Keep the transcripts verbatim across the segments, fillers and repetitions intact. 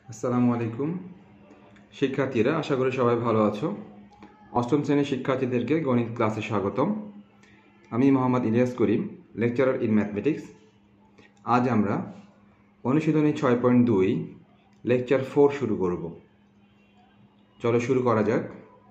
আসসালামু আলাইকুম শিক্ষার্থীরা, আশা করি সবাই ভালো আছো। অষ্টম শ্রেণীর শিক্ষার্থীদেরকে গণিত ক্লাসে স্বাগতম। আমি Mohammad Ilias Karim, lecturer in mathematics. আজ আমরা অনুশীলনী ছয় পয়েন্ট দুই লেকচার ফোর শুরু করব। চলো শুরু করা যাক।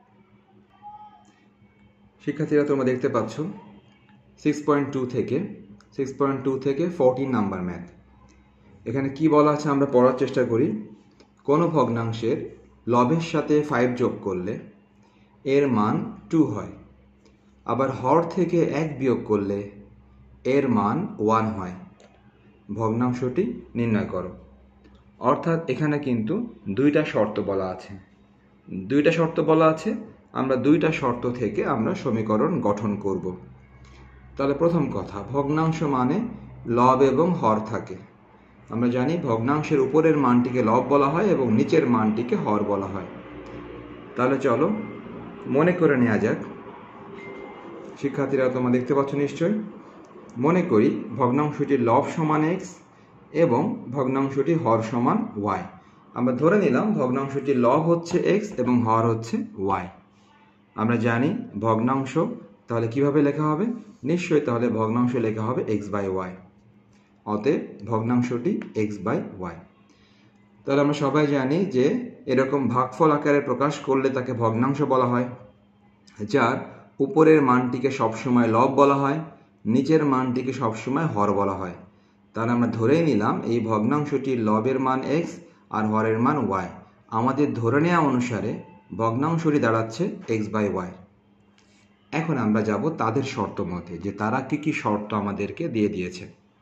শিক্ষার্থীরা, তোমরা দেখতে পাচ্ছ সিক্স পয়েন্ট টু থেকে সিক্স পয়েন্ট টু থেকে ফোরটিন নাম্বার ম্যাথ। এখানে কি বলা আছে আমরা পড়ার চেষ্টা করি। কোনো ভগ্নাংশের লবের সাথে ফাইভ যোগ করলে এর মান টু হয়, আবার হর থেকে এক বিয়োগ করলে এর মান ওয়ান হয়। ভগ্নাংশটি নির্ণয় করো। অর্থাৎ এখানে কিন্তু দুইটা শর্ত বলা আছে দুইটা শর্ত বলা আছে আমরা দুইটা শর্ত থেকে আমরা সমীকরণ গঠন করব। তাহলে প্রথম কথা, ভগ্নাংশ মানে লব এবং হর থাকে। আমরা জানি ভগ্নাংশের উপরের মানটিকে লব বলা হয় এবং নিচের মানটিকে হর বলা হয়। তাহলে চলো মনে করে নেওয়া যাক। শিক্ষার্থীরা, তোমরা দেখতে পাচ্ছ নিশ্চয়। মনে করি ভগ্নাংশটির লব সমান এক্স এবং ভগ্নাংশটি হর সমান ওয়াই। আমরা ধরে নিলাম ভগ্নাংশটির লব হচ্ছে এক্স এবং হর হচ্ছে ওয়াই। আমরা জানি ভগ্নাংশ তাহলে কিভাবে লেখা হবে, নিশ্চয়ই তাহলে ভগ্নাংশ লেখা হবে এক্স বাই ওয়াই। অতএব ভগ্নাংশটি এক্স বাই ওয়াই। তাহলে আমরা সবাই জানি যে এরকম ভাগফল আকারে প্রকাশ করলে তাকে ভগ্নাংশ বলা হয়, যার উপরের মানটিকে সবসময় লব বলা হয়, নিচের মানটিকে সবসময় হর বলা হয়। তাহলে আমরা ধরেই নিলাম এই ভগ্নাংশটির লবের মান এক্স আর হরের মান ওয়াই। আমাদের ধরে নেওয়া অনুসারে ভগ্নাংশটি দাঁড়াচ্ছে এক্স বাই ওয়াই। এখন আমরা যাব তাদের শর্ত মতে, যে তারা কি কি শর্ত আমাদেরকে দিয়ে দিয়েছে।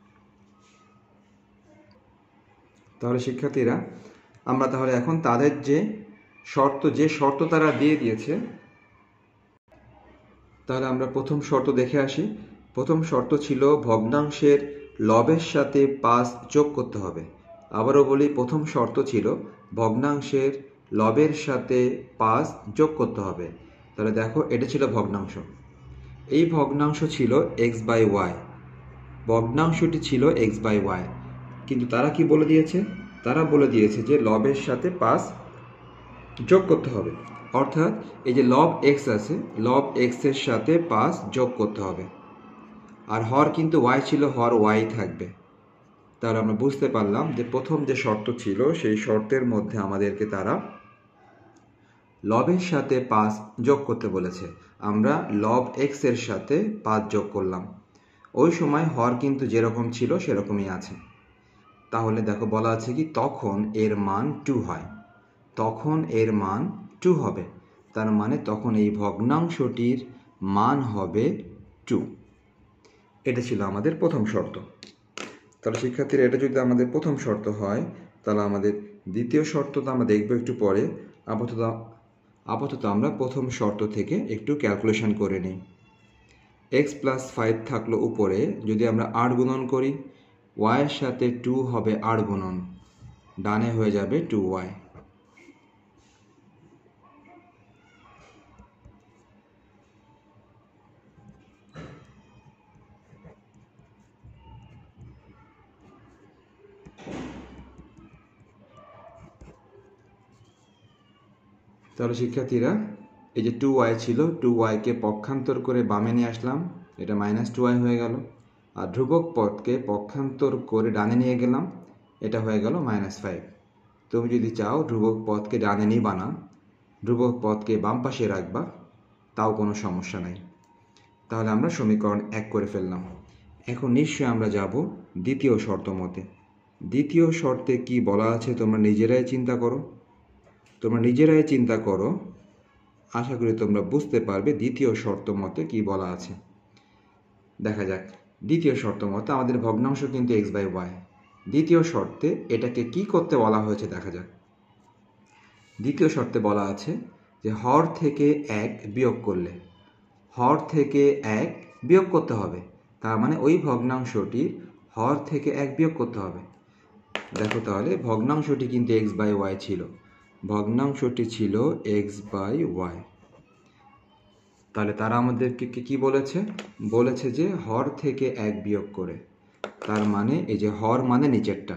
তাহলে শিক্ষার্থীরা, আমরা তাহলে এখন তাদের যে শর্ত যে শর্ত তারা দিয়ে দিয়েছে, তাহলে আমরা প্রথম শর্ত দেখে আসি। প্রথম শর্ত ছিল ভগ্নাংশের লবের সাথে পাঁচ যোগ করতে হবে। আবারও বলি, প্রথম শর্ত ছিল ভগ্নাংশের লবের সাথে পাঁচ যোগ করতে হবে। তাহলে দেখো, এটা ছিল ভগ্নাংশ। এই ভগ্নাংশ ছিল এক্স বাই ওয়াই। ভগ্নাংশটি ছিল এক্স বাই ওয়াই, কিন্তু তারা কি বলে দিয়েছে? তারা বলে দিয়েছে যে লবের সাথে পাঁচ যোগ করতে হবে। অর্থাৎ এই যে লব এক্স আছে, লব এক্স এর সাথে পাঁচ যোগ করতে হবে। আর হর কিন্তু ওয়াই ছিল, হর ওয়াই থাকবে। তাহলে আমরা বুঝতে পারলাম যে প্রথম যে শর্ত ছিল সেই শর্তের মধ্যে আমাদেরকে তারা লবের সাথে পাঁচ যোগ করতে বলেছে। আমরা লব এক্স এর সাথে পাঁচ যোগ করলাম। ওই সময় হর কিন্তু যেরকম ছিল সেরকমই আছে। তাহলে দেখো বলা আছে কি, তখন এর মান টু হয়। তখন এর মান টু হবে, তার মানে তখন এই ভগ্নাংশটির মান হবে টু। এটা ছিল আমাদের প্রথম শর্ত। তাহলে শিক্ষার্থীরা, এটা যদি আমাদের প্রথম শর্ত হয়, তাহলে আমাদের দ্বিতীয় শর্তটা আমরা দেখব একটু পরে। আপাতত আপাতত আমরা প্রথম শর্ত থেকে একটু ক্যালকুলেশন করে নিই। এক্স প্লাস ফাইভ থাকলো উপরে, যদি আমরা আট গুণন করি, ওয়াইয়ের সাথে টু হবে আট গুণন, ডানে হয়ে যাবে টু ওয়াই। তাহলে শিক্ষার্থীরা, এই যে টু ওয়াই ছিল, টু ওয়াইকে পক্ষান্তর করে বামে নিয়ে আসলাম, এটা মাইনাস টু ওয়াই হয়ে গেল। আর ধ্রুবক পদকে পক্ষান্তর করে ডানে নিয়ে গেলাম, এটা হয়ে গেল মাইনাস ফাইভ। তুমি যদি চাও ধ্রুবক পদকে ডানে নিবা না, ধ্রুবক পদকে বাম পাশে রাখবা, তাও কোনো সমস্যা নাই। তাহলে আমরা সমীকরণ এক করে ফেললাম। এখন নিশ্চয়ই আমরা যাব দ্বিতীয় শর্ত মতে। দ্বিতীয় শর্তে কি বলা আছে তোমরা নিজেরাই চিন্তা করো। তোমরা নিজেরাই চিন্তা করো, আশা করি তোমরা বুঝতে পারবে দ্বিতীয় শর্ত মতে কি বলা আছে। দেখা যাক। দ্বিতীয় শর্ত মতে আমাদের ভগ্নাংশ কিন্তু এক্স বাই ওয়াই। দ্বিতীয় শর্তে এটাকে কি করতে বলা হয়েছে দেখা যাক। দ্বিতীয় শর্তে বলা আছে যে হর থেকে এক বিয়োগ করলে, হর থেকে এক বিয়োগ করতে হবে। তার মানে ওই ভগ্নাংশটির হর থেকে এক বিয়োগ করতে হবে। দেখো, তাহলে ভগ্নাংশটি কিন্তু এক্স বাই ওয়াই ছিল। ভগ্নাংশটি ছিল এক্স বাই ওয়াই। তাহলে তারা আমাদেরকে কি বলেছে? বলেছে যে হর থেকে এক বিয়োগ করে। তার মানে এই যে হর মানে নিচেরটা,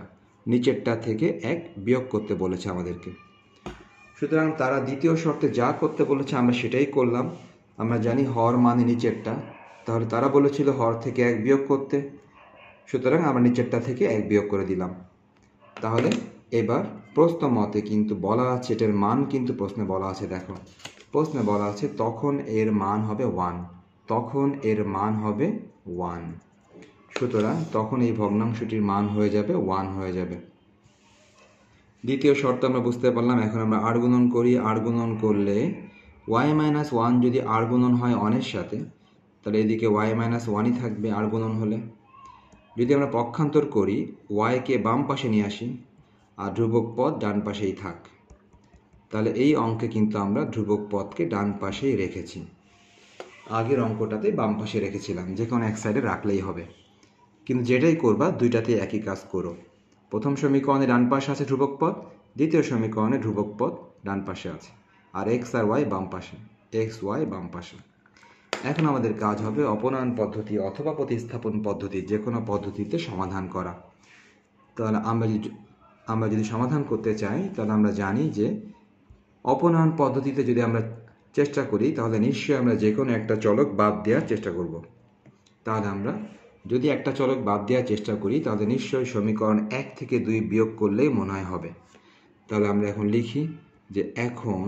নিচেরটা থেকে এক বিয়োগ করতে বলেছে আমাদেরকে। সুতরাং তারা দ্বিতীয় শর্তে যা করতে বলেছে আমরা সেটাই করলাম। আমরা জানি হর মানে নিচেরটা, তাহলে তারা বলেছিল হর থেকে এক বিয়োগ করতে, সুতরাং আমরা নিচেরটা থেকে এক বিয়োগ করে দিলাম। তাহলে এবার প্রশ্ন মতে কিন্তু বলা আছে, এটার মান কিন্তু প্রশ্নে বলা আছে, দেখো প্রশ্নে বলা আছে তখন এর মান হবে ওয়ান, তখন এর মান হবে ওয়ান। সুতরাং তখন এই ভগ্নাংশটির মান হয়ে যাবে ওয়ান হয়ে যাবে। দ্বিতীয় শর্ত আমরা বুঝতে পারলাম। এখন আমরা আর গুণন করি। আর গুণন করলে ওয়াই মাইনাস ওয়ান যদি আর গুণন হয় ওয়ানের সাথে, তাহলে এদিকে ওয়াই মাইনাস ওয়ানই থাকবে আর গুণন হলে। যদি আমরা পক্ষান্তর করি, ওয়াইকে বাম পাশে নিয়ে আসি আর ধ্রুবক পদ ডান পাশেই থাক, তাহলে এই অঙ্কে কিন্তু আমরা ধ্রুবক পদকে ডান পাশেই রেখেছি। আগের অঙ্কটাতে বাম পাশে রেখেছিলাম, যে কোনো এক সাইডে রাখলেই হবে। কিন্তু যেটাই করবা দুইটাতে একই কাজ করো। প্রথম সমীকরণে ডান পাশে আছে ধ্রুবক পদ, দ্বিতীয় সমীকরণে ধ্রুবক পদ ডান পাশে আছে, আর এক্স আর ওয়াই বাম পাশে, এক্স ওয়াই বাম পাশে। এখন আমাদের কাজ হবে অপনয়ন পদ্ধতি অথবা প্রতিস্থাপন পদ্ধতি, যে কোনো পদ্ধতিতে সমাধান করা। তাহলে আমরা যদি আমরা যদি সমাধান করতে চাই, তাহলে আমরা জানি যে অপনয়ন পদ্ধতিতে যদি আমরা চেষ্টা করি, তাহলে নিশ্চয়ই আমরা যে কোনো একটা চলক বাদ দেওয়ার চেষ্টা করব। তাহলে আমরা যদি একটা চলক বাদ দেওয়ার চেষ্টা করি, তাহলে নিশ্চয়ই সমীকরণ এক থেকে দুই বিয়োগ করলেই মনে হয় হবে। তাহলে আমরা এখন লিখি যে এখন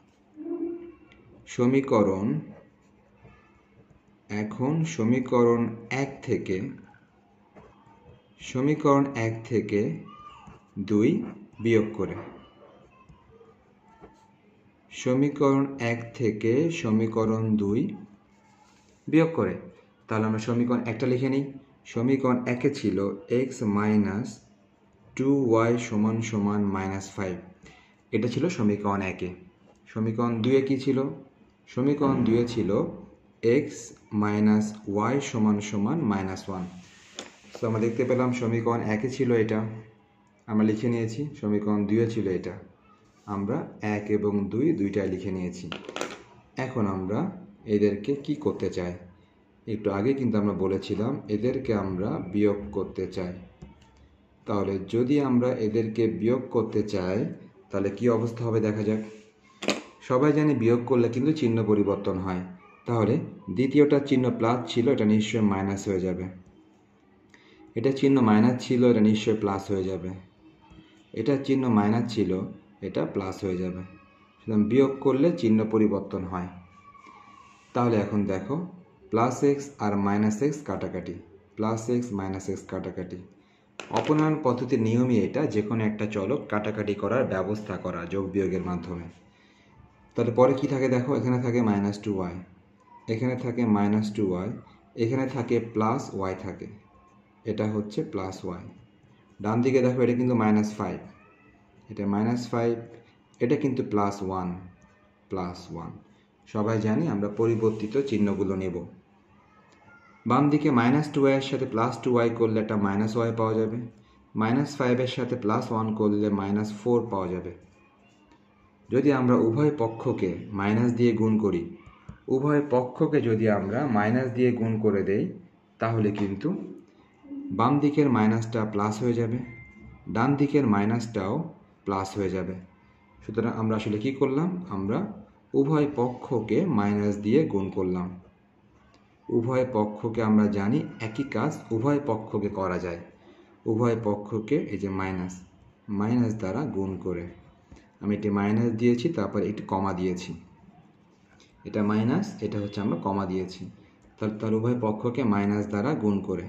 সমীকরণ এখন সমীকরণ এক থেকে সমীকরণ এক থেকে দুই বিয়োগ করে সমীকরণ এক থেকে সমীকরণ দুই বিয়োগ করে তাহলে আমরা সমীকরণ একটা লিখে নিই। সমীকরণ একে ছিল এক্স মাইনাস টু ওয়াই সমান সমান মাইনাস ফাইভ, এটা ছিল সমীকরণ একে। সমীকরণ দুয়ে কী ছিল? সমীকরণ দুয়ে ছিল এক্স মাইনাস ওয়াই সমান সমান মাইনাস ওয়ান। তো আমরা দেখতে পেলাম সমীকরণ একে ছিল এটা, আমরা লিখে নিয়েছি। সমীকরণ দুয়ে ছিল এটা, আমরা এক এবং দুই দুইটাই লিখে নিয়েছি। এখন আমরা এদেরকে কি করতে চাই? একটু আগে কিন্তু আমরা বলেছিলাম এদেরকে আমরা বিয়োগ করতে চাই। তাহলে যদি আমরা এদেরকে বিয়োগ করতে চাই, তাহলে কি অবস্থা হবে দেখা যাক। সবাই জানি বিয়োগ করলে কিন্তু চিহ্ন পরিবর্তন হয়। তাহলে দ্বিতীয়টা চিহ্ন প্লাস ছিল, এটা নিশ্চয়ই মাইনাস হয়ে যাবে। এটা চিহ্ন মাইনাস ছিল, এটা নিশ্চয়ই প্লাস হয়ে যাবে। এটা চিহ্ন মাইনাস ছিল, এটা প্লাস হয়ে যাবে। সুতরাং বিয়োগ করলে চিহ্ন পরিবর্তন হয়। তাহলে এখন দেখো প্লাস এক্স আর মাইনাস এক্স কাটাকাটি, প্লাস এক্স মাইনাস এক্স কাটাকাটি। অপনয়ন পদ্ধতির নিয়মই এটা, যে কোনো একটা চলক কাটাকাটি করার ব্যবস্থা করা যোগ বিয়োগের মাধ্যমে। তাহলে পরে কি থাকে দেখো, এখানে থাকে মাইনাস টু ওয়াই, এখানে থাকে মাইনাস টু ওয়াই, এখানে থাকে প্লাস ওয়াই থাকে, এটা হচ্ছে প্লাস ওয়াই। ডান দিকে দেখো এটা কিন্তু মাইনাস ফাইভ, এটা মাইনাস ফাইভ, এটা কিন্তু প্লাস ওয়ান, প্লাস ওয়ান। সবাই জানি আমরা পরিবর্তিত চিহ্নগুলো নেব। বাম দিকে মাইনাস টু ওয়াইয়ের সাথে প্লাস টু ওয়াই করলে একটা মাইনাস ওয়াই পাওয়া যাবে, মাইনাস ফাইভের সাথে প্লাস ওয়ান করলে মাইনাস ফোর পাওয়া যাবে। যদি আমরা উভয় পক্ষকে মাইনাস দিয়ে গুণ করি, উভয় পক্ষকে যদি আমরা মাইনাস দিয়ে গুণ করে দেই, তাহলে কিন্তু বাম দিকের মাইনাসটা প্লাস হয়ে যাবে, ডান দিকের মাইনাসটাও প্লাস হয়ে যাবে। সুতরাং আমরা আসলে কি করলাম, আমরা উভয় পক্ষকে মাইনাস দিয়ে গুণ করলাম। উভয় পক্ষকে আমরা জানি একই কাজ উভয় পক্ষকে করা যায়। উভয় পক্ষকে এই যে মাইনাস মাইনাস দ্বারা গুণ করে, আমি এটি মাইনাস দিয়েছি, তারপর একটি কমা দিয়েছি, এটা মাইনাস, এটা হচ্ছে আমরা কমা দিয়েছি। তাহলে তার উভয় পক্ষকে মাইনাস দ্বারা গুণ করে,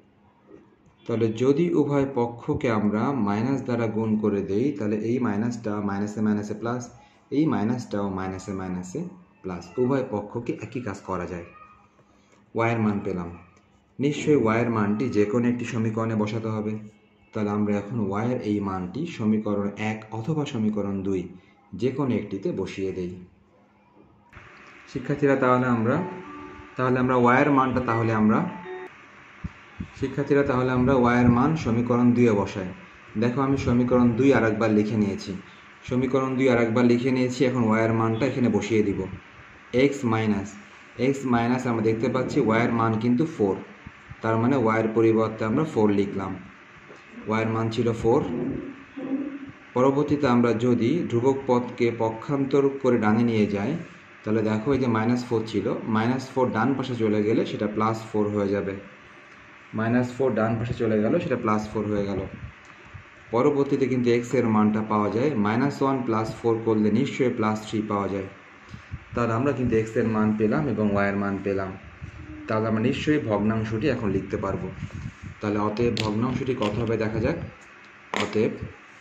তাহলে যদি উভয় পক্ষকে আমরা মাইনাস দ্বারা গুণ করে দেই, তাহলে এই মাইনাসটা মাইনাসে মাইনাসে প্লাস, এই মাইনাসটাও মাইনাসে মাইনাসে প্লাস। উভয় পক্ষকে একই কাজ করা যায়। ওয়াইয়ের মান পেলাম, নিশ্চয়ই ওয়াইয়ের মানটি যে কোনো একটি সমীকরণে বসাতে হবে। তাহলে আমরা এখন ওয়াইয়ের এই মানটি সমীকরণ এক অথবা সমীকরণ দুই যে কোনো একটিতে বসিয়ে দেই। শিক্ষার্থীরা তাহলে আমরা তাহলে আমরা ওয়াইয়ের মানটা তাহলে আমরা শিক্ষার্থীরা তাহলে আমরা ওয়াইয়ের মান সমীকরণ দুইয়ে বসাই। দেখো আমি সমীকরণ দুই আর একবার লিখে নিয়েছি, সমীকরণ দুই আর একবার লিখে নিয়েছি। এখন ওয়াইয়ের মানটা এখানে বসিয়ে দিব। এক্স মাইনাস এক্স মাইনাস আমরা দেখতে পাচ্ছি ওয়াইয়ের মান কিন্তু ফোর, তার মানে ওয়াইয়ের পরিবর্তে আমরা ফোর লিখলাম। ওয়াইয়ের মান ছিল ফোর। পরবর্তীতে আমরা যদি ধ্রুবক পদকে পক্ষান্তর করে ডানে নিয়ে যাই, তাহলে দেখো এই যে মাইনাস ফোর ছিল, মাইনাস ফোর ডান পাশে চলে গেলে সেটা প্লাস ফোর হয়ে যাবে। মাইনাস ফোর ডান পাশে চলে গেল, সেটা প্লাস ফোর হয়ে গেল। পরবর্তীতে কিন্তু এক্স এর মানটা পাওয়া যায়, মাইনাস ওয়ান প্লাস ফোর করলে নিশ্চয়ই প্লাস থ্রি পাওয়া যায়। তাহলে আমরা কিন্তু এক্স এর মান পেলাম এবং ওয়াইয়ের মান পেলাম। তাহলে আমরা নিশ্চয়ই ভগ্নাংশটি এখন লিখতে পারবো। তাহলে অতএব ভগ্নাংশটি কত হবে দেখা যাক। অতএব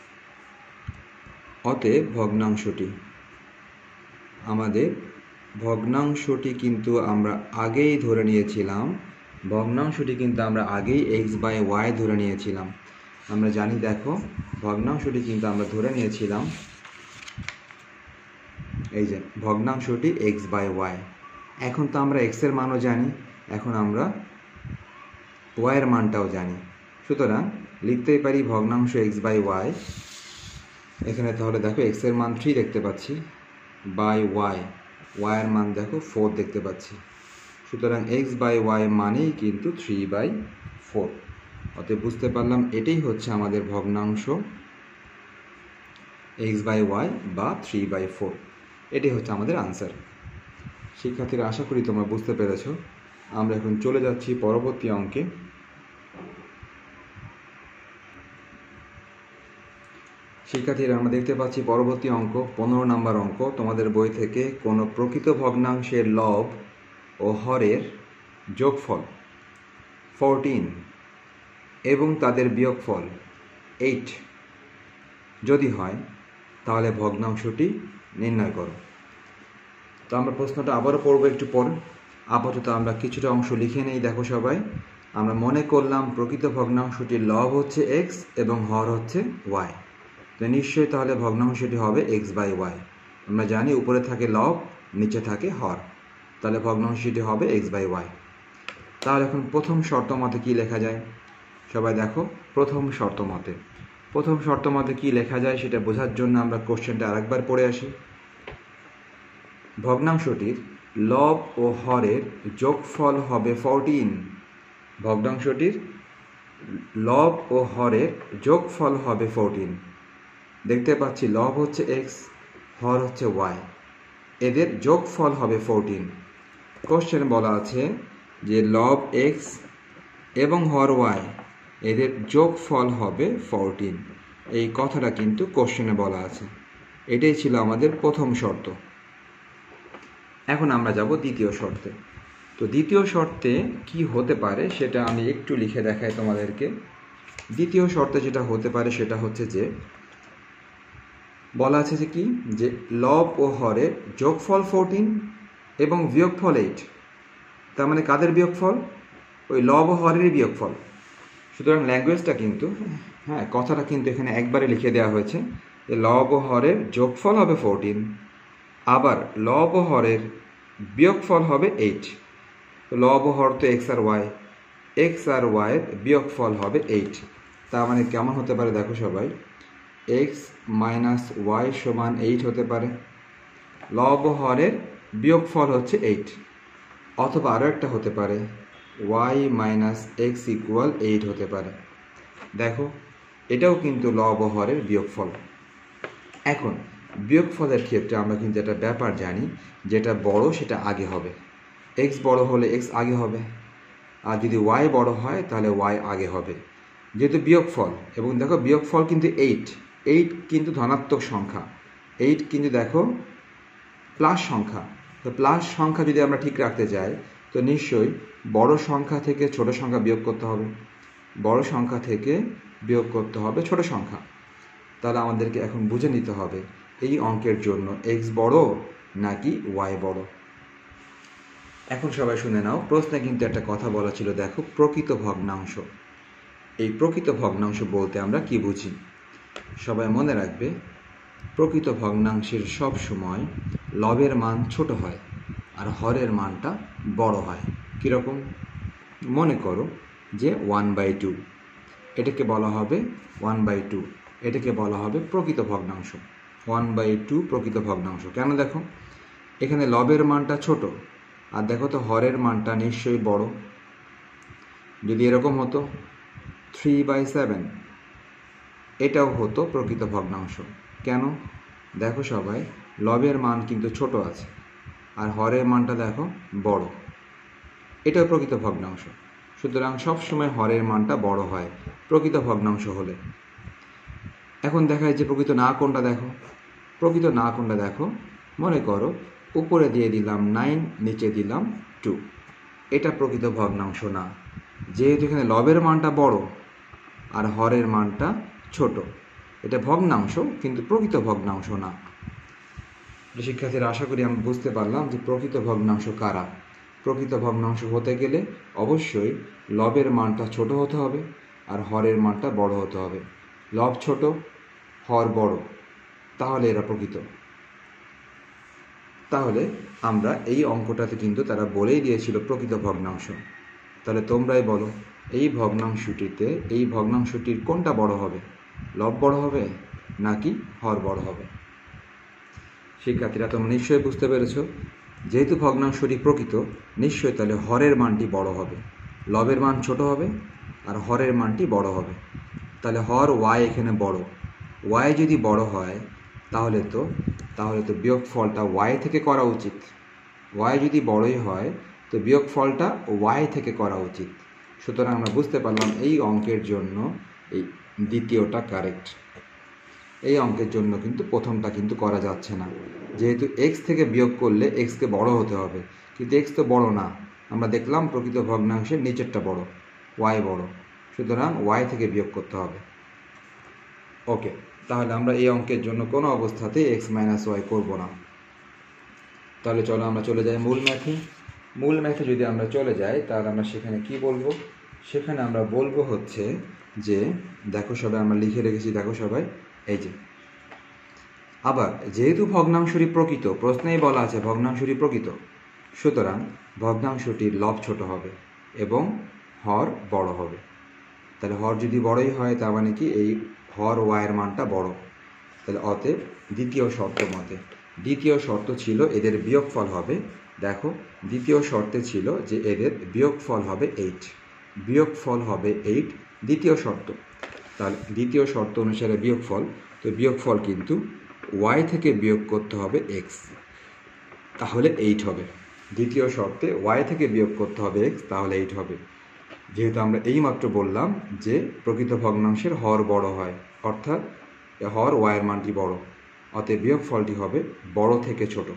অতএব ভগ্নাংশটি আমাদের ভগ্নাংশটি কিন্তু আমরা আগেই ধরে নিয়েছিলাম ভগ্নাংশটি কিন্তু আমরা আগেই এক্স বাই ওয়াই ধরে নিয়েছিলাম। আমরা জানি দেখো ভগ্নাংশটি কিন্তু আমরা ধরে নিয়েছিলাম, এই যে ভগ্নাংশটি এক্স বাই ওয়াই। এখন তো আমরা এক্স এর মানও জানি, এখন আমরা ওয়াইয়ের মানটাও জানি, সুতরাং লিখতেই পারি ভগ্নাংশ এক্স বাই ওয়াই। এখানে তাহলে দেখো এক্স এর মান থ্রি দেখতে পাচ্ছি বাই ওয়াই, ওয়াইয়ের মান দেখো ফোর দেখতে পাচ্ছি, সুতরাং এক্স বাই ওয়াই মানেই কিন্তু থ্রি বাই ফোর। অতএব বুঝতে পারলাম এটাই হচ্ছে আমাদের ভগ্নাংশ এক্স বাই ওয়াই বা থ্রি বাই ফোর। এটাই হচ্ছে আমাদের আনসার। শিক্ষার্থীরা আশা করি তোমরা বুঝতে পেরেছ। আমরা এখন চলে যাচ্ছি পরবর্তী অঙ্কে। শিক্ষার্থীরা আমরা দেখতে পাচ্ছি পরবর্তী অঙ্ক পনেরো নম্বর অঙ্ক। তোমাদের বই থেকে কোনো প্রকৃত ভগ্নাংশের লব ও হরের যোগফল ফোরটিন এবং তাদের বিয়োগফল এইট যদি হয় তাহলে ভগ্নাংশটি নির্ণয় করো। তো আমরা প্রশ্নটা আবারও পড়বো একটু পর। আপাতত আমরা কিছুটা অংশ লিখে নেই। দেখো সবাই, আমরা মনে করলাম প্রকৃত ভগ্নাংশটির লব হচ্ছে এক্স এবং হর হচ্ছে ওয়াই। তো নিশ্চয়ই তাহলে ভগ্নাংশটি হবে এক্স বাই ওয়াই। আমরা জানি উপরে থাকে লব, নিচে থাকে হর, তাহলে ভগ্নাংশটি হবে এক্স বাই ওয়াই। তাহলে এখন প্রথম শর্ত মতে কী লেখা যায় সবাই দেখো। প্রথম শর্ত মতে প্রথম শর্ত মতে কী লেখা যায় সেটা বোঝার জন্য আমরা কোশ্চেনটা আরেকবার পড়ে আসি। ভগ্নাংশটির লব ও হরের যোগফল হবে ফোরটিন। ভগ্নাংশটির লব ও হরের যোগফল হবে ফোরটিন। দেখতে পাচ্ছি লব হচ্ছে এক্স, হর হচ্ছে ওয়াই, এদের যোগফল হবে ফোরটিন। কোশ্চেন বলা আছে যে লব এক্স এবং হর ওয়াই এদের যোগফল হবে ফোরটিন। এই কথাটা কিন্তু কোশ্চেনে বলা আছে। এটাই ছিল আমাদের প্রথম শর্ত। এখন আমরা যাব দ্বিতীয় শর্তে। তো দ্বিতীয় শর্তে কি হতে পারে সেটা আমি একটু লিখে দেখাই তোমাদেরকে। দ্বিতীয় শর্তে যেটা হতে পারে সেটা হচ্ছে যে বলা আছে যে কি, যে লব ও হরের যোগফল ফোরটিন এবং বিয়োগফল এইট। তার মানে কাদের বিয়োগফল? ওই লব ও হরেরই বিয়োগফল। সুতরাং ল্যাঙ্গুয়েজটা কিন্তু হ্যাঁ কথাটা কিন্তু এখানে একবারে লিখে দেওয়া হয়েছে যে লব ও হরের যোগফল হবে ফোরটিন, আবার লব ও হরের বিয়োগফল হবে এইট। তো লব ও হর তো এক্স আর ওয়াই, এক্স আর ওয়াইয়ের বিয়োগফল হবে এইট। তার মানে কেমন হতে পারে দেখো সবাই, এক্স মাইনাস ওয়াই সমান এইট হতে পারে। লব ও হরের বিয়োগফল হচ্ছে এইট। অথবা আরও একটা হতে পারে Y minus X equal eight হতে পারে। দেখো এটাও কিন্তু লব ও হরের বিয়োগফল। এখন বিয়োগফলের ক্ষেত্রে আমরা কিন্তু একটা ব্যাপার জানি, যেটা বড় সেটা আগে হবে। এক্স বড় হলে এক্স আগে হবে, আর যদি ওয়াই বড় হয় তাহলে ওয়াই আগে হবে, যেহেতু বিয়োগফল। এবং দেখো বিয়োগফল কিন্তু এইট, এইট কিন্তু ধনাত্মক সংখ্যা, এইট কিন্তু দেখো প্লাস সংখ্যা। তো প্লাস সংখ্যা যদি আমরা ঠিক রাখতে চাই তো নিশ্চয়ই বড় সংখ্যা থেকে ছোট সংখ্যা বিয়োগ করতে হবে, বড় সংখ্যা থেকে বিয়োগ করতে হবে ছোট সংখ্যা। তাহলে আমাদেরকে এখন বুঝে নিতে হবে এই অঙ্কের জন্য এক্স বড় নাকি ওয়াই বড়। এখন সবাই শুনে নাও, প্রশ্নে কিন্তু একটা কথা বলা ছিল, দেখো প্রকৃত ভগ্নাংশ। এই প্রকৃত ভগ্নাংশ বলতে আমরা কি বুঝি? সবাই মনে রাখবে, প্রকৃত ভগ্নাংশের সব সময় লবের মান ছোট হয় আর হরের মানটা বড় হয়। কীরকম? মনে করো যে ওয়ান বাই টু, এটাকে বলা হবে ওয়ান বাই টু, এটাকে বলা হবে প্রকৃত ভগ্নাংশ। ওয়ান বাই টু প্রকৃত ভগ্নাংশ। কেন? দেখো এখানে লবের মানটা ছোট, আর দেখো তো হরের মানটা নিশ্চয়ই বড়। যদি এরকম হতো থ্রি বাই সেভেন, এটাও হতো প্রকৃত ভগ্নাংশ। কেন? দেখো সবাই, লবের মান কিন্তু ছোট আছে আর হরের মানটা দেখো বড়, এটাও প্রকৃত ভগ্নাংশ। সুতরাং সবসময় হরের মানটা বড় হয় প্রকৃত ভগ্নাংশ হলে। এখন দেখা যায় যে প্রকৃত না কোনটা দেখো। প্রকৃত না কোনটা দেখো, মনে করো উপরে দিয়ে দিলাম নাইন, নিচে দিলাম টু, এটা প্রকৃত ভগ্নাংশ না, যেহেতু এখানে লবের মানটা বড় আর হরের মানটা ছোট। এটা ভগ্নাংশ কিন্তু প্রকৃত ভগ্নাংশ না। শিক্ষার্থীরা, আশা করি আমরা বুঝতে পারলাম যে প্রকৃত ভগ্নাংশ কারা। প্রকৃত ভগ্নাংশ হতে গেলে অবশ্যই লবের মানটা ছোট হতে হবে আর হরের মানটা বড় হতে হবে। লব ছোট, হর বড়, তাহলে এরা প্রকৃত। তাহলে আমরা এই অঙ্কটাতে কিন্তু তারা বলেই দিয়েছিল প্রকৃত ভগ্নাংশ। তাহলে তোমরাই বলো, এই ভগ্নাংশটিতে এই ভগ্নাংশটির কোনটা বড় হবে? লব বড় হবে নাকি হর বড় হবে? শিক্ষার্থীরা, তোমরা নিশ্চয়ই বুঝতে পেরেছ, যেহেতু ভগ্নাংশটি প্রকৃত, নিশ্চয়ই তাহলে হরের মানটি বড় হবে, লবের মান ছোট হবে আর হরের মানটি বড় হবে। তাহলে হর ওয়াই এখানে বড়। ওয়াই যদি বড় হয় তাহলে তো তাহলে তো বিয়োগফলটা ওয়াই থেকে করা উচিত। ওয়াই যদি বড়ই হয় তো বিয়োগফলটা ওয়াই থেকে করা উচিত। সুতরাং আমরা বুঝতে পারলাম এই অঙ্কের জন্য এই দ্বিতীয়টা কারেক্ট। এই অঙ্কের জন্য কিন্তু প্রথমটা কিন্তু করা যাচ্ছে না, যেহেতু এক্স থেকে বিয়োগ করলে এক্সকে বড় হতে হবে, কিন্তু এক্স তো বড় না। আমরা দেখলাম প্রকৃত ভগ্নাংশের নিচেরটা বড়, ওয়াই বড়, সুতরাং ওয়াই থেকে বিয়োগ করতে হবে। ওকে, তাহলে আমরা এই অঙ্কের জন্য কোনো অবস্থাতেই এক্স মাইনাস ওয়াই করবো না। তাহলে চলো আমরা চলে যাই মূল ম্যাথে। মূল ম্যাথে যদি আমরা চলে যাই তাহলে আমরা সেখানে কি বলবো? সেখানে আমরা বলবো হচ্ছে যে, দেখো সবাই আমরা লিখে রেখেছি, দেখো সবাই, এই যে আবার যেহেতু ভগ্নাংশটি প্রকৃত, প্রশ্নেই বলা আছে ভগ্নাংশটি প্রকৃত, সুতরাং ভগ্নাংশটির লব ছোট হবে এবং হর বড় হবে। তাহলে হর যদি বড়ই হয় তার মানে কি এই হর ওয়াইয়ের মানটা বড়। তাহলে অতএব দ্বিতীয় শর্ত মতে, দ্বিতীয় শর্ত ছিল এদের বিয়োগফল হবে, দেখো দ্বিতীয় শর্তে ছিল যে এদের বিয়োগফল হবে এইট, বিয়োগফল হবে এইট দ্বিতীয় শর্ত। তাহলে দ্বিতীয় শর্ত অনুসারে বিয়োগফল, তো বিয়োগফল কিন্তু ওয়াই থেকে বিয়োগ করতে হবে এক্স, তাহলে এইট হবে। দ্বিতীয় শর্তে ওয়াই থেকে বিয়োগ করতে হবে এক্স, তাহলে এইট হবে। যেহেতু আমরা এইমাত্র বললাম যে প্রকৃত ভগ্নাংশের হর বড় হয়, অর্থাৎ হর ওয়াইয়ের মানটি বড়, অতএব বিয়োগফলটি হবে বড় থেকে ছোট।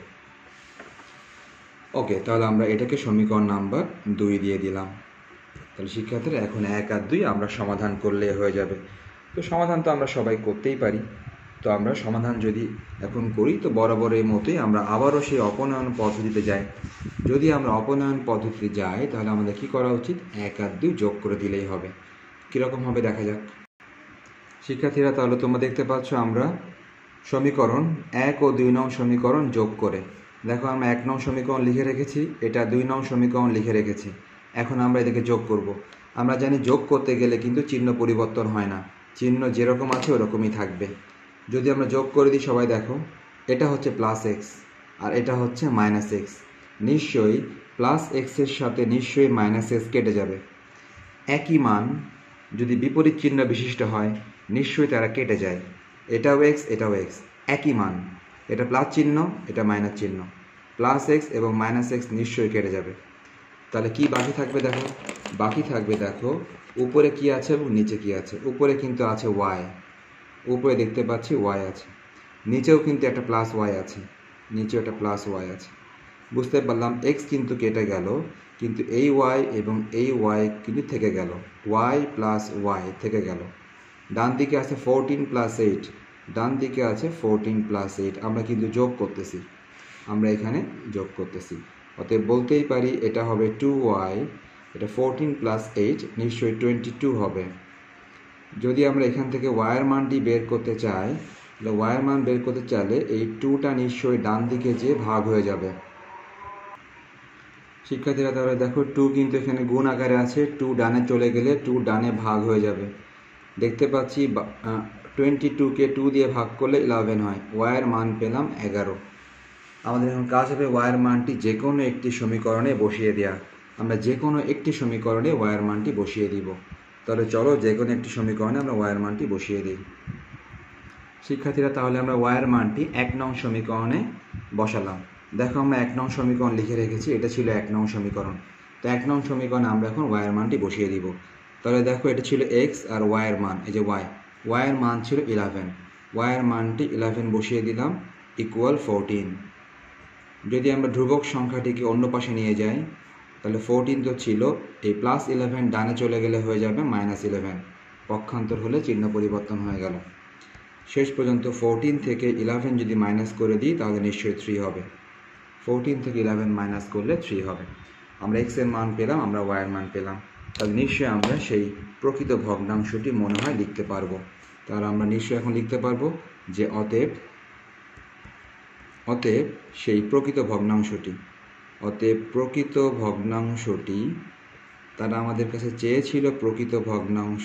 ওকে, তাহলে আমরা এটাকে সমীকরণ নাম্বার দুই দিয়ে দিলাম। তাহলে শিক্ষার্থীরা এখন এক আর দুই আমরা সমাধান করলে হয়ে যাবে। তো সমাধান তো আমরা সবাই করতেই পারি, তো আমরা সমাধান যদি এখন করি তো বরাবরের মতোই আমরা আবারও সেই অপনয়ন পদ্ধতিতে যাই। যদি আমরা অপনয়ন পদ্ধতিতে যাই তাহলে আমাদের কি করা উচিত? এক আর দুই যোগ করে দিলেই হবে। কীরকম হবে দেখা যাক। শিক্ষার্থীরা, তাহলে তোমরা দেখতে পাচ্ছ আমরা সমীকরণ এক ও দুই নং সমীকরণ যোগ করে, দেখো আমরা এক নং সমীকরণ লিখে রেখেছি, এটা দুই নং সমীকরণ লিখে রেখেছি। এখন আমরা এদেরকে যোগ করব। আমরা জানি যোগ করতে গেলে কিন্তু চিহ্ন পরিবর্তন হয় না, চিহ্ন যেরকম আছে ওরকমই থাকবে। যদি আমরা যোগ করে দিই সবাই দেখো, এটা হচ্ছে প্লাস এক্স আর এটা হচ্ছে মাইনাস এক্স, নিশ্চয়ই প্লাস এক্সের সাথে নিশ্চয়ই মাইনাস এক্স কেটে যাবে। একই মান যদি বিপরীত চিহ্ন বিশিষ্ট হয় নিশ্চয়ই তারা কেটে যায়, এটাও এক্স এটাও এক্স, একই মান, এটা প্লাস চিহ্ন এটা মাইনাস চিহ্ন, প্লাস এক্স এবং মাইনাস এক্স নিশ্চয়ই কেটে যাবে। তাহলে কি বাকি থাকবে দেখো, বাকি থাকবে দেখো উপরে কি আছে এবং নিচে কি আছে। উপরে কিন্তু আছে ওয়াই, উপরে দেখতে পাচ্ছি ওয়াই আছে, নিচেও কিন্তু একটা প্লাস ওয়াই আছে, নিচেও একটা প্লাস ওয়াই আছে। বুঝতে পারলাম এক্স কিন্তু কেটে গেল, কিন্তু এই ওয়াই এবং এই ওয়াই কিন্তু থেকে গেল, ওয়াই প্লাস ওয়াই থেকে গেল। ডান দিকে আছে ফোরটিন প্লাস এইট, ডান দিকে আছে ফোরটিন প্লাস এইট, আমরা কিন্তু যোগ করতেছি, আমরা এখানে যোগ করতেছি। অতএব বলতেই পারি এটা হবে টু ওয়াই, এটা ফোরটিন প্লাস এইট নিশ্চয়ই টোয়েন্টি টু হবে। যদি আমরা এখান থেকে ওয়াইয়ের মানটি বের করতে চাই, তাহলে ওয়াইয়ের মান বের করতে চাইলে এই টুটা নিশ্চয়ই ডান দিকে যেয়ে ভাগ হয়ে যাবে। শিক্ষার্থীরা, তাহলে দেখো টু কিন্তু এখানে গুণ আকারে আছে, টু ডানে চলে গেলে টু ডানে ভাগ হয়ে যাবে। দেখতে পাচ্ছি টোয়েন্টি টুকে টু দিয়ে ভাগ করলে ইলেভেন হয়, ওয়াইয়ের মান পেলাম এগারো। আমাদের এখন কাজ হবে ওয়াইয়ের মানটি যে কোনো একটি সমীকরণে বসিয়ে দেওয়া। আমরা যে কোনো একটি সমীকরণে ওয়াইয়ের মানটি বসিয়ে দিব। তাহলে চলো যে কোনো একটি সমীকরণে আমরা ওয়াইয়ের মানটি বসিয়ে দিই। শিক্ষার্থীরা তাহলে আমরা ওয়াইয়ের মানটি এক নং সমীকরণে বসালাম। দেখো আমরা এক নং সমীকরণ লিখে রেখেছি, এটা ছিল এক নং সমীকরণ। তো এক নং সমীকরণে আমরা এখন ওয়াইয়ের মানটি বসিয়ে দিব। তাহলে দেখো এটা ছিল এক্স আর ওয়াইয়ের মান, এই যে ওয়াই, ওয়াইয়ের মান ছিল ইলেভেন, ওয়াইয়ের মানটি ইলেভেন বসিয়ে দিলাম ইকুয়াল ফোরটিন। যদি আমরা ধ্রুবক সংখ্যাটিকে অন্য পাশে নিয়ে যাই তাহলে ফোরটিন তো ছিল, এই প্লাস ইলেভেন ডানে চলে গেলে হয়ে যাবে মাইনাস ইলেভেন, পক্ষান্তর হলে চিহ্ন পরিবর্তন হয়ে গেল। শেষ পর্যন্ত ফোরটিন থেকে ইলেভেন যদি মাইনাস করে দিই তাহলে নিশ্চয়ই থ্রি হবে, ফোরটিন থেকে ইলেভেন মাইনাস করলে থ্রি হবে। আমরা এক্সের মান পেলাম, আমরা ওয়াইয়ের মান পেলাম, তাহলে নিশ্চয়ই আমরা সেই প্রকৃত ভগ্নাংশটি মনে হয় লিখতে পারবো। তাহলে আমরা নিশ্চয়ই এখন লিখতে পারবো যে অতএব অতএব সেই প্রকৃত ভগ্নাংশটি অতএব প্রকৃত ভগ্নাংশটি তারা আমাদের কাছে চেয়েছিল প্রকৃত ভগ্নাংশ,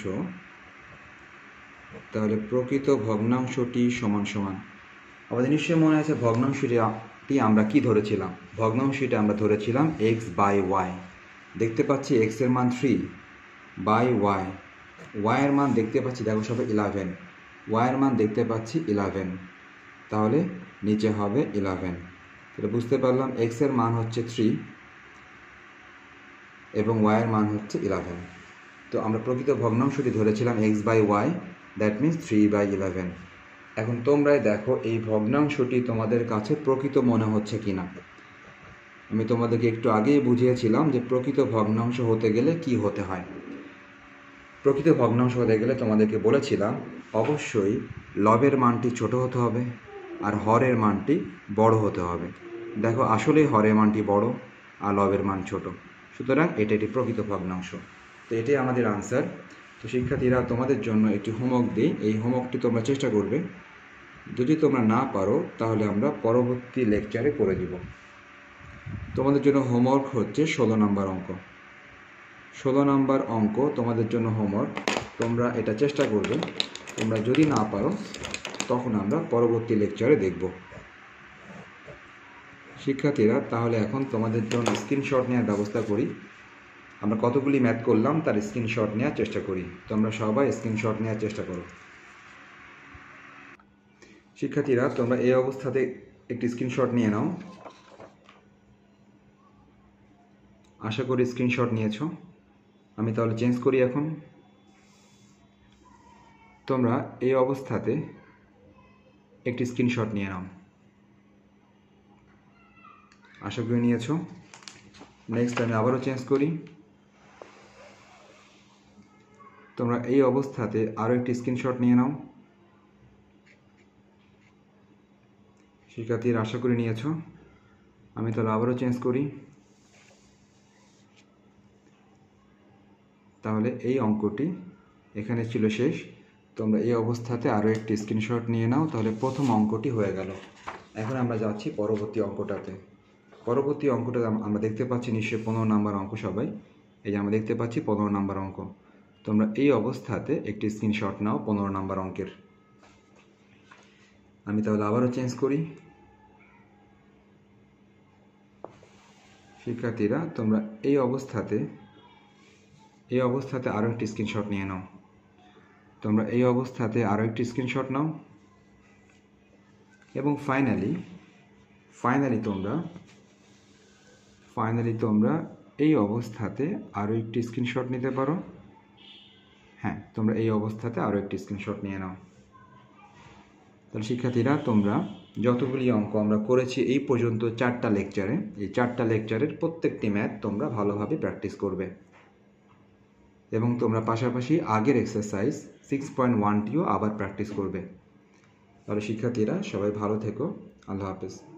তাহলে প্রকৃত ভগ্নাংশটি সমান সমান, আমাদের নিশ্চয়ই মনে আছে ভগ্নাংশটি আমরা কি ধরেছিলাম, ভগ্নাংশটি আমরা ধরেছিলাম এক্স বাই ওয়াই। দেখতে পাচ্ছি এক্স এর মান থ্রি বাই ওয়াই, ওয়াইয়ের মান দেখতে পাচ্ছি দেখো সবাই ইলেভেন, ওয়াইয়ের মান দেখতে পাচ্ছি ইলেভেন, তাহলে নিচে হবে ইলেভেন। তাহলে বুঝতে পারলাম এক্স এর মান হচ্ছে থ্রি এবং ওয়াইয়ের মান হচ্ছে ইলেভেন। তো আমরা প্রকৃত ভগ্নাংশটি ধরেছিলাম x by y, that means three by eleven. এখন তোমরাই দেখো এই ভগ্নাংশটি তোমাদের কাছে প্রকৃত মনে হচ্ছে কিনা। আমি তোমাদেরকে একটু আগেই বুঝিয়েছিলাম যে প্রকৃত ভগ্নাংশ হতে গেলে কি হতে হয়। প্রকৃত ভগ্নাংশ হতে গেলে তোমাদেরকে বলেছিলাম অবশ্যই লবের মানটি ছোট হতে হবে আর হরের মানটি বড় হতে হবে। দেখো আসলেই হরের মানটি বড় আর লবের মান ছোট, সুতরাং এটা একটি প্রকৃত ভগ্নাংশ। তো এটাই আমাদের আনসার। তো শিক্ষার্থীরা তোমাদের জন্য একটি হোমওয়ার্ক দিই, এই হোমওয়ার্কটি তোমরা চেষ্টা করবে, যদি তোমরা না পারো তাহলে আমরা পরবর্তী লেকচারে করে দিব। তোমাদের জন্য হোমওয়ার্ক হচ্ছে ষোলো নম্বর অঙ্ক, ষোলো নম্বর অঙ্ক তোমাদের জন্য হোমওয়ার্ক। তোমরা এটা চেষ্টা করবে, তোমরা যদি না পারো তখন আমরা পরবর্তী লেকচারে দেখব। শিক্ষার্থীরা তাহলে এখন তোমাদের জন্য স্ক্রিনশট নেওয়ার ব্যবস্থা করি। আমরা কতগুলি ম্যাথ করলাম তার স্ক্রিনশট নেওয়ার চেষ্টা করি, তোমরা সবাই স্ক্রিনশট নেওয়ার চেষ্টা করো। শিক্ষার্থীরা তোমরা এই অবস্থাতে একটি স্ক্রিনশট নিয়ে নাও, আশা করি স্ক্রিনশট নিয়েছো। আমি তাহলে চেঞ্জ করি এখন। তোমরা এই অবস্থাতে একটি স্ক্রিনশট নিয়ে নাও, আশা করি নিয়েছো। নেক্সট আমি আবারও চেঞ্জ করি। তোমরা এই অবস্থাতে আরও একটি স্ক্রিনশট নিয়ে নাও, শিক্ষার্থীরা আশা করি নিয়েছো। আমি তাহলে আবারও চেঞ্জ করি। তাহলে এই অঙ্কটি এখানে ছিল শেষ। তোমরা এই অবস্থাতে আরও একটি স্ক্রিনশট নিয়ে নাও, তাহলে প্রথম অঙ্কটি হয়ে গেল। এখন আমরা যাচ্ছি পরবর্তী অঙ্কটাতে। পরবর্তী অঙ্কটা আমরা দেখতে পাচ্ছি নিশ্চয়ই পনেরো নাম্বার অঙ্ক সবাই, এই যে আমরা দেখতে পাচ্ছি পনেরো নাম্বার অঙ্ক। তোমরা এই অবস্থাতে একটি স্ক্রিনশট নাও পনেরো নাম্বার অঙ্কের। আমি তাহলে আবারও চেঞ্জ করি। শিক্ষার্থীরা তোমরা এই অবস্থাতে এই অবস্থাতে আরও একটি স্ক্রিনশট নিয়ে নাও, তোমরা এই অবস্থাতে আরও একটি স্ক্রিনশট নাও এবং ফাইনালি ফাইনালি তোমরা ফাইনালি তোমরা এই অবস্থাতে আরও একটি স্ক্রিনশট নিতে পারো। হ্যাঁ, তোমরা এই অবস্থাতে আরও একটি স্ক্রিনশট নিয়ে নাও। তাহলে শিক্ষার্থীরা তোমরা যতগুলি অঙ্ক আমরা করেছি এই পর্যন্ত চারটা লেকচারে, এই চারটা লেকচারের প্রত্যেকটি ম্যাথ তোমরা ভালোভাবে প্র্যাকটিস করবে এবং তোমরা পাশাপাশি আগের এক্সারসাইজ সিক্স পয়েন্ট ওয়ানটিও আবার প্র্যাকটিস করবে। তাহলে শিক্ষার্থীরা সবাই ভালো থেকো, আল্লাহ হাফেজ।